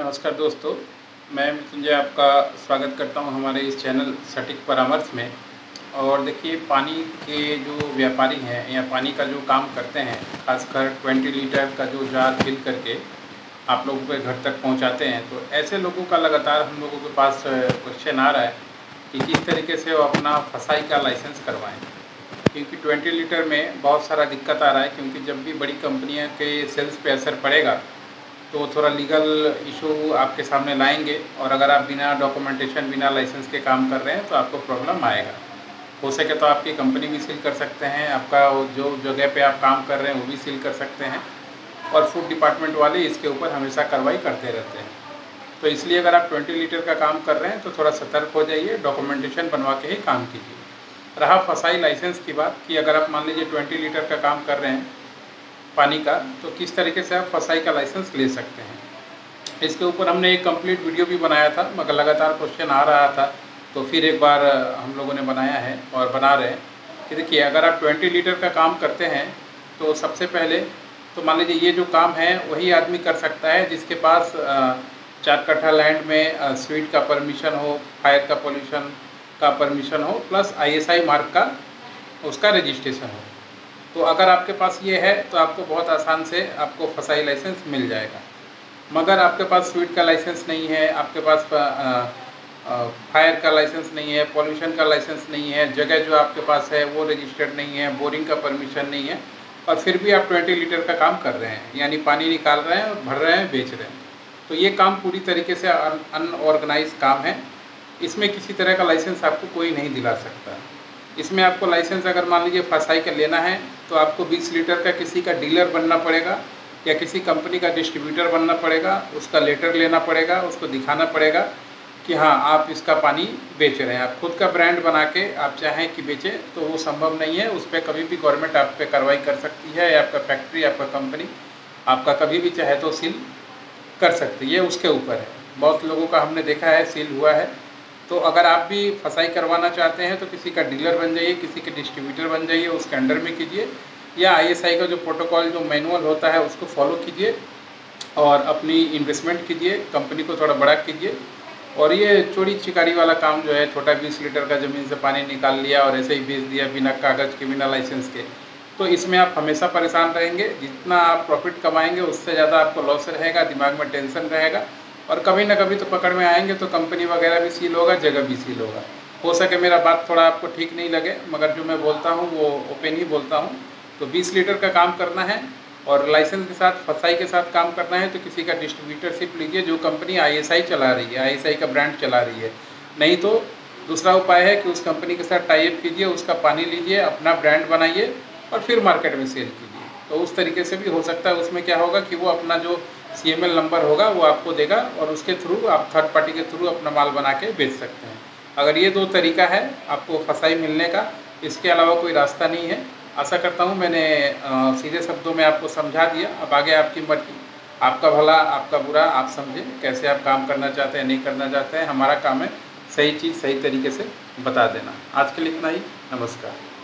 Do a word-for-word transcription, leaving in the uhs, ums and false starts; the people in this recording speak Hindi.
नमस्कार दोस्तों, मैं मृत्युंजय आपका स्वागत करता हूं हमारे इस चैनल सटीक परामर्श में। और देखिए, पानी के जो व्यापारी हैं या पानी का जो काम करते हैं, खासकर बीस लीटर का जो जार फिल करके आप लोगों के घर तक पहुंचाते हैं, तो ऐसे लोगों का लगातार हम लोगों के पास क्वेश्चन आ रहा है कि किस तरीके से वो अपना फसाई का लाइसेंस करवाएँ। क्योंकि बीस लीटर में बहुत सारा दिक्कत आ रहा है, क्योंकि जब भी बड़ी कंपनियाँ के सेल्स पे असर पड़ेगा तो थोड़ा लीगल इशू आपके सामने लाएंगे, और अगर आप बिना डॉक्यूमेंटेशन बिना लाइसेंस के काम कर रहे हैं तो आपको प्रॉब्लम आएगा। हो सके तो आपकी कंपनी भी सील कर सकते हैं, आपका जो जगह पे आप काम कर रहे हैं वो भी सील कर सकते हैं, और फूड डिपार्टमेंट वाले इसके ऊपर हमेशा कार्रवाई करते रहते हैं। तो इसलिए अगर आप बीस लीटर का काम कर रहे हैं तो थोड़ा सतर्क हो जाइए, डॉक्यूमेंटेशन बनवा के ही काम कीजिए। रहा फसाई लाइसेंस की बात कि अगर आप मान लीजिए बीस लीटर का काम कर रहे हैं पानी का, तो किस तरीके से आप फसाई का लाइसेंस ले सकते हैं, इसके ऊपर हमने एक कंप्लीट वीडियो भी बनाया था, मगर लगातार क्वेश्चन आ रहा था तो फिर एक बार हम लोगों ने बनाया है और बना रहे हैं कि देखिए, अगर आप बीस लीटर का काम करते हैं तो सबसे पहले तो मान लीजिए ये जो काम है वही आदमी कर सकता है जिसके पास चार कट्ठा लैंड में स्वीट का परमिशन हो, फायर का पोल्यूशन का परमिशन हो, plus I S I mark का उसका रजिस्ट्रेशन हो। तो अगर आपके पास ये है तो आपको बहुत आसान से आपको फसाई लाइसेंस मिल जाएगा। मगर आपके पास स्वीट का लाइसेंस नहीं है, आपके पास फायर का लाइसेंस नहीं है, पॉल्यूशन का लाइसेंस नहीं है, जगह जो आपके पास है वो रजिस्टर्ड नहीं है, बोरिंग का परमिशन नहीं है, और फिर भी आप बीस लीटर का काम कर रहे हैं, यानी पानी निकाल रहे हैं, भर रहे हैं, बेच रहे हैं, तो ये काम पूरी तरीके से अनऑर्गेनाइज काम है। इसमें किसी तरह का लाइसेंस आपको कोई नहीं दिला सकता। इसमें आपको लाइसेंस अगर मान लीजिए फसाई का लेना है तो आपको बीस लीटर का किसी का डीलर बनना पड़ेगा या किसी कंपनी का डिस्ट्रीब्यूटर बनना पड़ेगा, उसका लेटर लेना पड़ेगा, उसको दिखाना पड़ेगा कि हाँ आप इसका पानी बेच रहे हैं। आप खुद का ब्रांड बना के आप चाहें कि बेचें तो वो संभव नहीं है। उस पर कभी भी गवर्नमेंट आप पे कार्रवाई कर सकती है, या आपका फैक्ट्री, आपका कंपनी आपका कभी भी चाहे तो सील कर सकती है, उसके ऊपर है। बहुत लोगों का हमने देखा है सील हुआ है। तो अगर आप भी फसाई करवाना चाहते हैं तो किसी का डीलर बन जाइए, किसी के डिस्ट्रीब्यूटर बन जाइए, उसके अंडर में कीजिए, या आई एस आई का जो प्रोटोकॉल जो मैनुअल होता है उसको फॉलो कीजिए, और अपनी इन्वेस्टमेंट कीजिए, कंपनी को थोड़ा बड़ा कीजिए। और ये चोरी चिकारी वाला काम जो है, छोटा बीस लीटर का ज़मीन से पानी निकाल लिया और ऐसे ही बेच दिया बिना कागज़ के, बिना लाइसेंस के, तो इसमें आप हमेशा परेशान रहेंगे। जितना आप प्रॉफिट कमाएंगे उससे ज़्यादा आपको लॉस रहेगा, दिमाग में टेंशन रहेगा, और कभी ना कभी तो पकड़ में आएंगे तो कंपनी वगैरह भी सील होगा, जगह भी सील होगा। हो सके मेरा बात थोड़ा आपको ठीक नहीं लगे, मगर जो मैं बोलता हूँ वो ओपन ही बोलता हूँ। तो बीस लीटर का काम करना है और लाइसेंस के साथ, फसाई के साथ काम करना है तो किसी का डिस्ट्रीब्यूटरशिप लीजिए, जो कंपनी आई एस आई चला रही है, आई एस आई का ब्रांड चला रही है। नहीं तो दूसरा उपाय है कि उस कंपनी के साथ टाई अप कीजिए, उसका पानी लीजिए, अपना ब्रांड बनाइए और फिर मार्केट में सेल कीजिए। तो उस तरीके से भी हो सकता है। उसमें क्या होगा कि वो अपना जो सी एम एल नंबर होगा वो आपको देगा, और उसके थ्रू आप थर्ड पार्टी के थ्रू अपना माल बना के बेच सकते हैं। अगर ये दो तरीका है आपको फसाई मिलने का, इसके अलावा कोई रास्ता नहीं है। आशा करता हूँ मैंने सीधे शब्दों में आपको समझा दिया। अब आगे आपकी मर्जी, आपका भला आपका बुरा आप समझें, कैसे आप काम करना चाहते हैं, नहीं करना चाहते हैं। हमारा काम है सही चीज़ सही तरीके से बता देना। आज के लिए इतना ही। नमस्कार।